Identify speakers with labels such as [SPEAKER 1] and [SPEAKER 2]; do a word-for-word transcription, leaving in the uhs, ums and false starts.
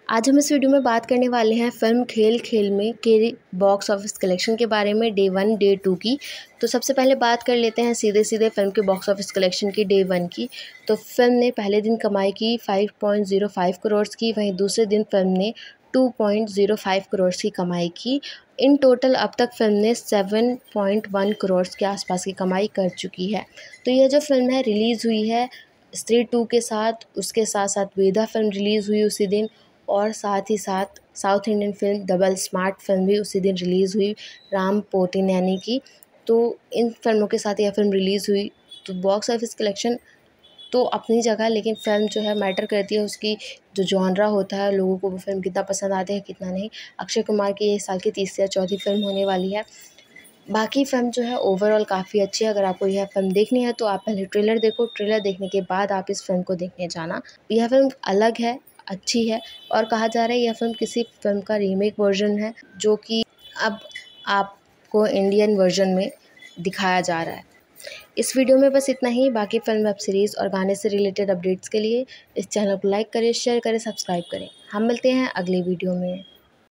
[SPEAKER 1] आज हम इस वीडियो में बात करने वाले हैं फ़िल्म खेल खेल में के बॉक्स ऑफिस कलेक्शन के बारे में, डे वन डे टू की। तो सबसे पहले बात कर लेते हैं सीधे सीधे फ़िल्म के बॉक्स ऑफिस कलेक्शन की डे वन की। तो फिल्म ने पहले दिन कमाई की five point zero five crore की, वहीं दूसरे दिन फिल्म ने two point zero five crore की कमाई की। इन टोटल अब तक फिल्म ने सेवन पॉइंट वन करोड़ के आसपास की कमाई कर चुकी है। तो यह जो फिल्म है रिलीज़ हुई है स्त्री टू के साथ, उसके साथ साथ वेदा फिल्म रिलीज़ हुई उसी दिन, और साथ ही साथ South Indian film Double Smart film भी उसी दिन रिलीज़ हुई राम पोतीनैनी की। तो इन फिल्मों के साथ यह फिल्म रिलीज़ हुई। तो बॉक्स ऑफिस कलेक्शन तो अपनी जगह, लेकिन फ़िल्म जो है मैटर करती है उसकी जो जॉनरा होता है, लोगों को वो फ़िल्म कितना पसंद आती है कितना नहीं। अक्षय कुमार की ये साल की तीसरी या चौथी फिल्म होने वाली है। बाकी फ़िल्म जो है ओवरऑल काफ़ी अच्छी है। अगर आपको यह फ़िल्म देखनी है तो आप पहले ट्रेलर देखो, ट्रेलर देखने के बाद आप इस फ़िल्म को देखने जाना। यह फ़िल्म अलग है, अच्छी है, और कहा जा रहा है यह फ़िल्म किसी फ़िल्म का रीमेक वर्जन है जो कि अब आपको इंडियन वर्जन में दिखाया जा रहा है। इस वीडियो में बस इतना ही। बाकी फ़िल्म, वेब सीरीज़ और गाने से रिलेटेड अपडेट्स के लिए इस चैनल को लाइक करें, शेयर करें, सब्सक्राइब करें। हम मिलते हैं अगली वीडियो में।